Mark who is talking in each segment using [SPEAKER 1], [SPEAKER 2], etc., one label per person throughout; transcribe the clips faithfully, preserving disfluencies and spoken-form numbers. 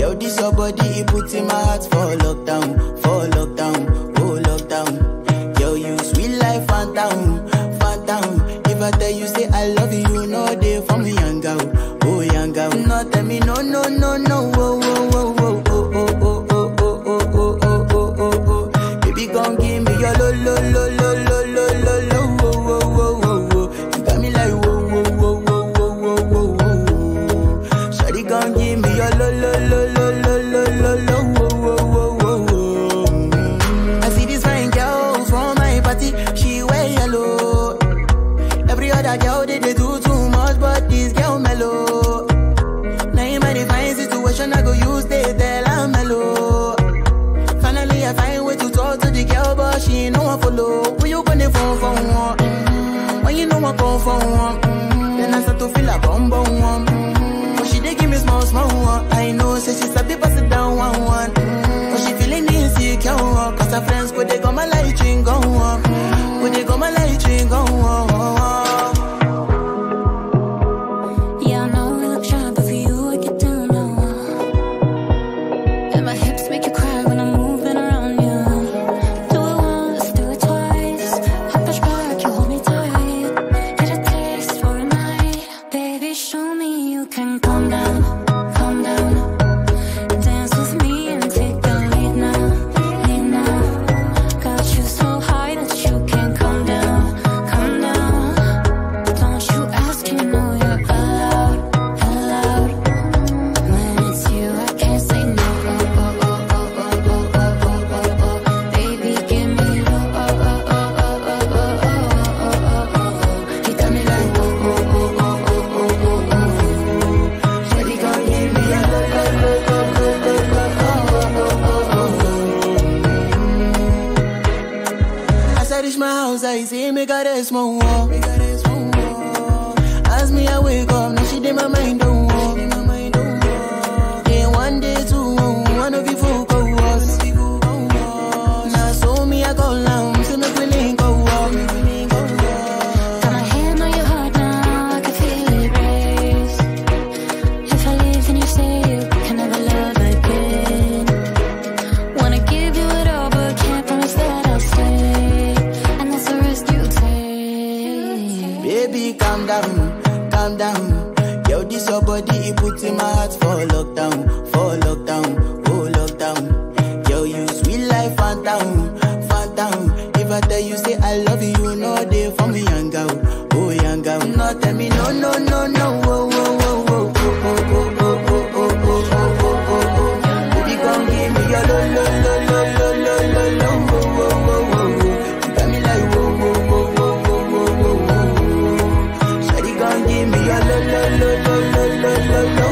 [SPEAKER 1] Yo, this your body, it puts in my heart for lockdown, for lockdown, oh lockdown. Yo, you sweet life, phantom, phantom. If I tell you say I love you, you know they for me, young girl, oh young girl. No, tell me no, no, no, no, oh, oh, oh, oh, oh, oh, oh, oh, oh, oh, oh, oh, oh, oh, oh. Baby, come give me your lo, lo, lo, lo, lo, lo, lo, lo, oh, oh, oh, oh, oh. You got me like whoa, whoa, whoa, whoa, whoa, whoa, whoa, whoa. Shawty, come give me your lo, lo, lo, lo, lo, lo, lo, lo, oh, oh, oh, oh, oh. I see this fine girl from my party, she wear yellow. Every other girl they, they do too much, but this girl mellow. Now in my divine situation, I go use they tell I'm mellow. Finally, I find way to talk to the girl, but she ain't no one follow. When you gonna phone for one? Mm-hmm. When you know I come for one? Mm-hmm. Then I start to feel a bum bum one. Mm-hmm. But she dey give me small small one. I know, say she's a bit pass it down one one. Mm-hmm. But she feeling insecure, cause her friends go they go my light ring go on. Go they go my light ring go on. I say me got a small wall. As me I wake up, now she did my mind don't walk. Day one, day two, one of you folk go was. Now so me I go down, so me feeling go walk.
[SPEAKER 2] Got my hand on your heart now, I can feel it race. If I leave then you say you can never love again. Wanna give you it all but can't promise that I'll stay.
[SPEAKER 1] Baby, calm down, calm down. Yo, this your body, it puts in my heart for lockdown, for lockdown, oh lockdown. Yo, you sweet life, phantom, phantom. If I tell you say I love you, you know they for me, young girl, oh young girl. No, tell me no, no, no, no, oh, oh, oh, oh, oh, oh, oh, oh, oh, oh, oh, oh, oh. Baby, come give me your lo, lo, lo, lo, lo, lo, lo, lo, oh, oh, oh, oh, oh. You got me like whoa, whoa, whoa, whoa. Give me a lo lo lo lo lo lo lo lo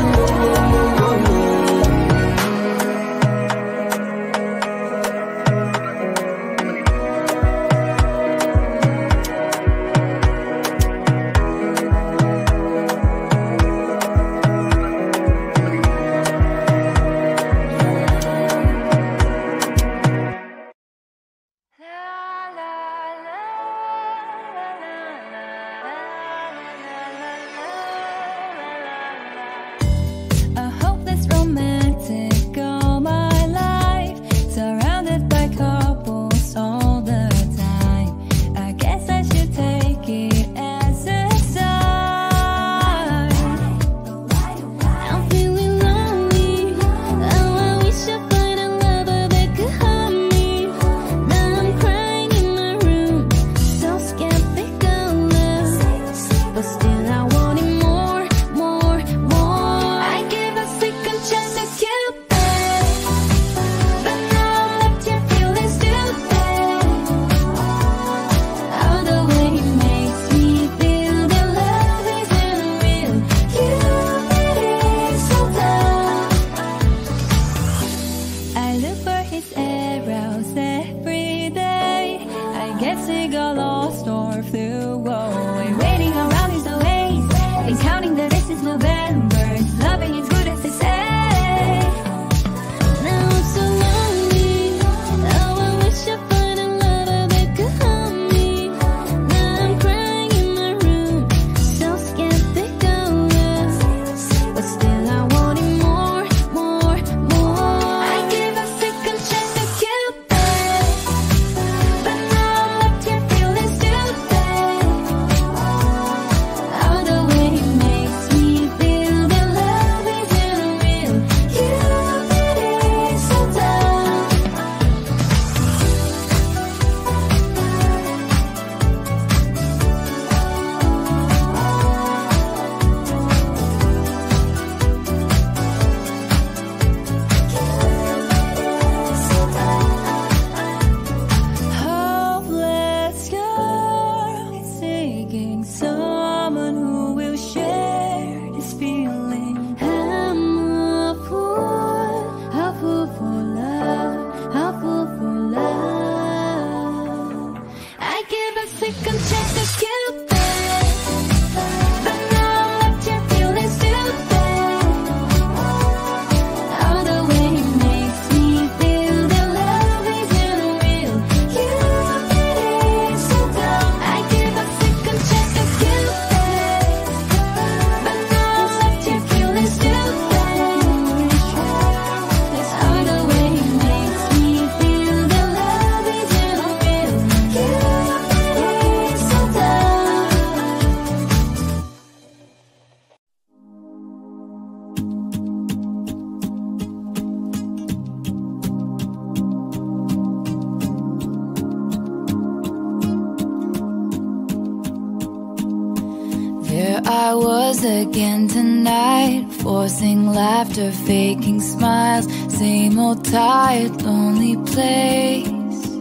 [SPEAKER 2] yours again tonight, forcing laughter, faking smiles, same old tired, lonely place.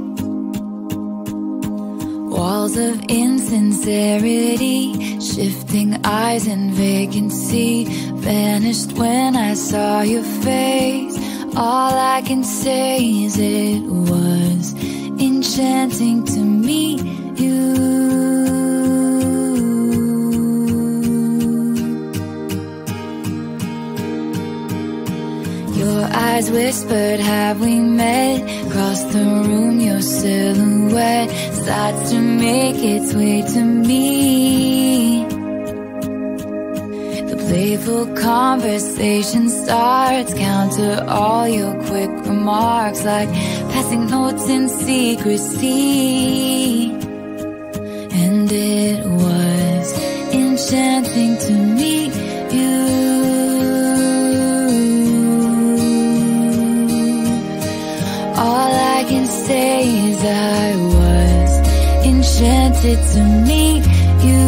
[SPEAKER 2] Walls of insincerity, shifting eyes and vacancy, vanished when I saw your face. All I can say is it was enchanting to meet you. Your eyes whispered, have we met? Across the room, your silhouette starts to make its way to me. The playful conversation starts, counter all your quick remarks, like passing notes in secrecy. And it was enchanting to meet you. All I can say is I was enchanted to meet you.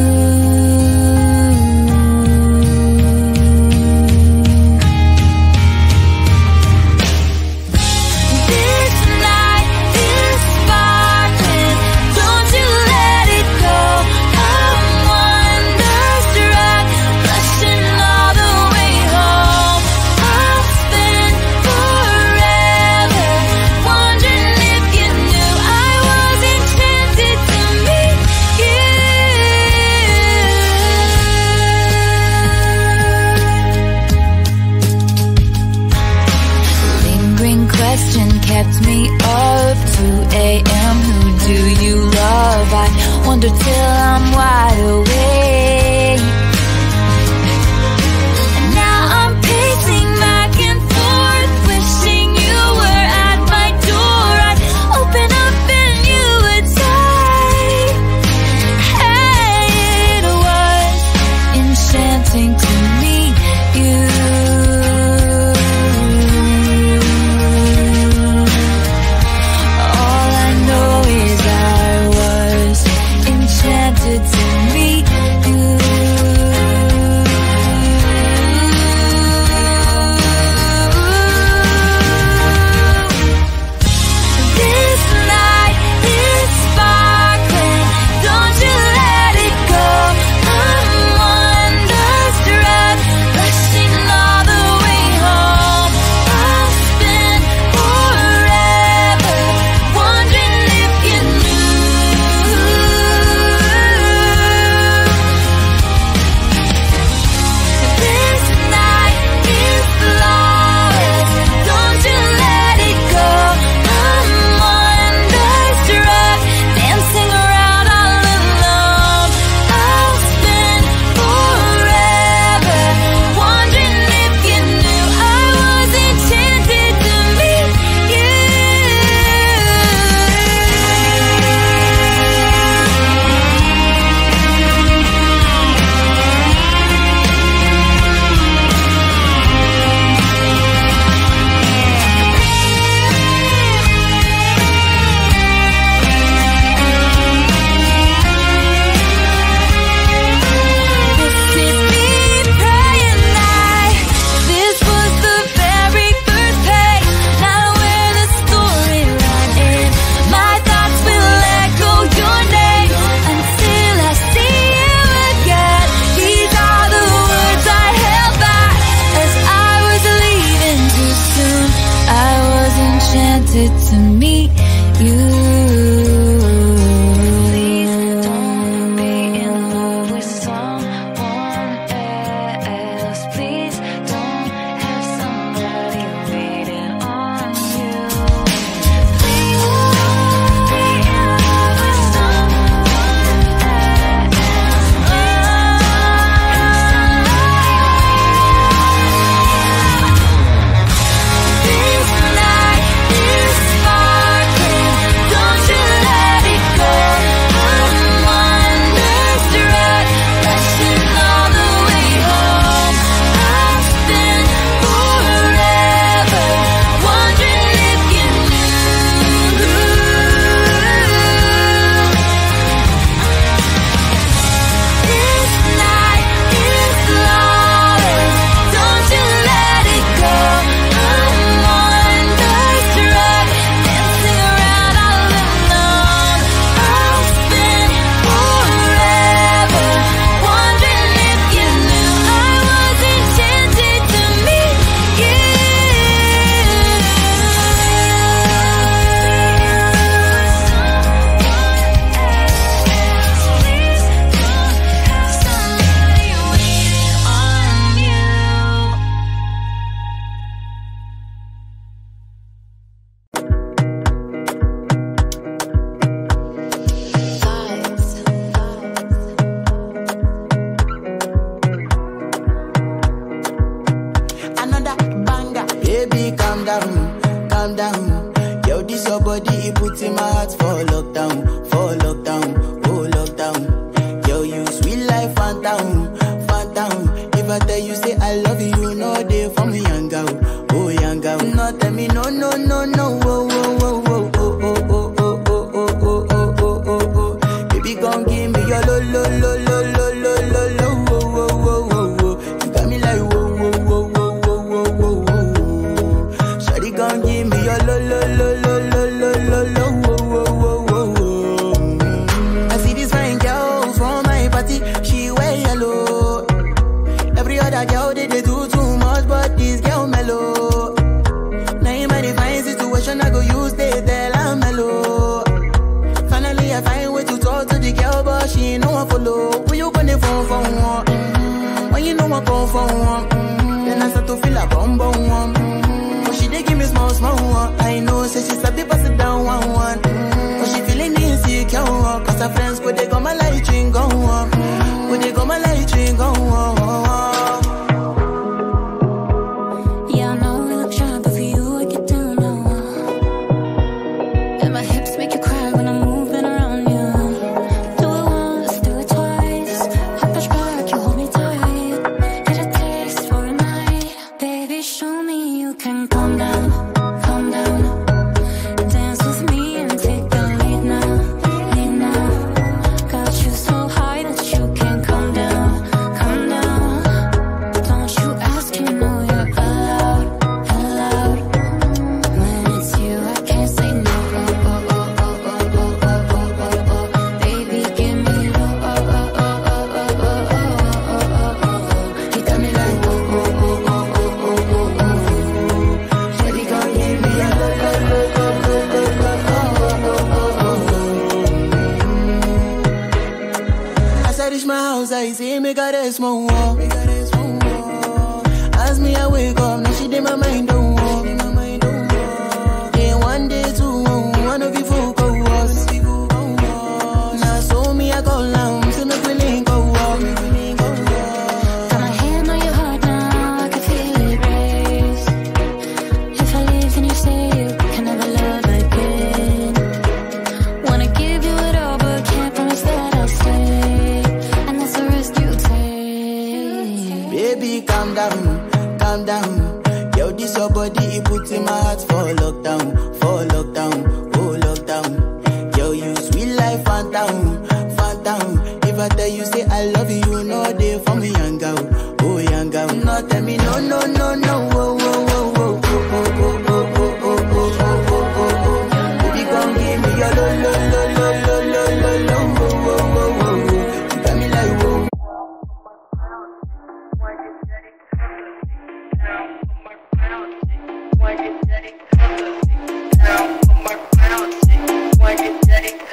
[SPEAKER 2] Kept me up two A M Who do you love? I wonder till I'm wide awake. And now I'm pacing back and forth, wishing you were at my door. I'd open up and you would say, hey, it was enchanting to meet you. To meet you. This night is sparkling, don't you let it go. I'm wonderstruck, rushing all the way home. I'll spend forever wondering if you knew. To meet you. Please don't be in love with someone else. Please don't have somebody waiting on you. Please don't be in love with someone else. This night is sparkling.
[SPEAKER 1] down, calm down. Yo, this your body, it puts in my heart for lockdown, for lockdown, oh lockdown. Yo, you sweet life, phantom, phantom. If I tell you say I love you, no day for me, yanga-oh, oh yanga-oh. No tell me no, no, no, no, oh, oh, oh, oh, oh, oh, oh, oh, oh, oh, oh, oh, oh, oh. Baby, gon' give me your lo, lo, lo, lo, lo, lo, lo, lo, oh, oh, oh, oh, oh. You got me like whoa, whoa, whoa, whoa, whoa, whoa, whoa, whoa. Shawty gon' give me your lo, lo, lo, lo, lo, lo, lo, lo, oh, oh, oh, oh, oh. I see this fine girl from my party, she wear yellow. Every other girl they, they do too much, but this girl mellow. Now in my divine situation, I go use they tell I'm mellow. Finally, I find way to talk to the girl, but she ain't no one follow. When you gonna phone for one? Mm-hmm. When you know I come for one? Mm-hmm. Then I start to feel a bum bum one. Mm-hmm. But she dey give me small small one. I know, say she sabi pass it down one one. Mm-hmm. But she feeling insecure, cause her friends go they go my light ring go on. Go they go my light ring go on. I say, make her rest more. As me, I wake up, now she did my mind don't walk. Then one day, two, one of you folk go was. Now, so me, I go down, so make me link go walk.
[SPEAKER 2] Got my hand on your heart now, I can feel it race. If I leave, then you say you can never love again. Wanna give you it all, but can't promise that I'll stay.
[SPEAKER 1] Baby, calm down, calm down. Yo, this your body, it puts in my heart for lockdown, for lockdown, oh lockdown. Yo, you sweet life, phantom, phantom. If I tell you say I love you, no day for me, yanga-oh, oh yanga-oh. No tell me no, no, no, no, oh, oh, oh, oh, oh, oh, oh, oh, oh, oh, oh, oh, oh, oh. Baby, gon' give me your lo, lo, lo, lo, lo, lo, lo, lo, oh, oh, oh, oh, oh. You got me like whoa.
[SPEAKER 3] When you